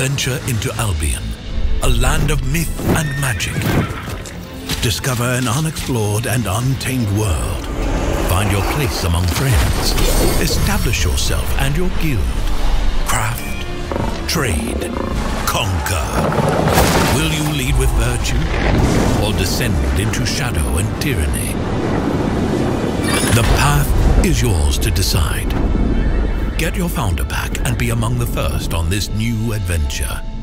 Venture into Albion, a land of myth and magic. Discover an unexplored and untamed world. Find your place among friends. Establish yourself and your guild. Craft, trade, conquer. Will you lead with virtue or descend into shadow and tyranny? The path is yours to decide. Get your founder pack and be among the first on this new adventure.